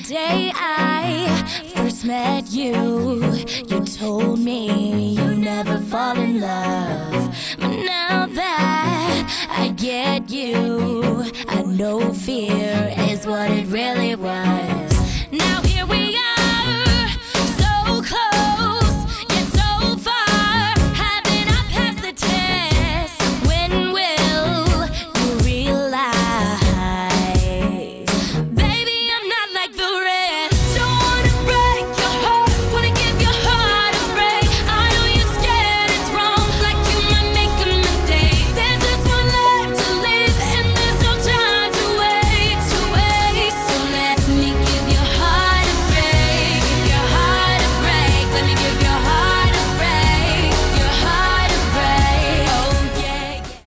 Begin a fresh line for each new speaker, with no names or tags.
day I first met you, you told me you never fall in love. But now that I get you, I know fear is what it really was.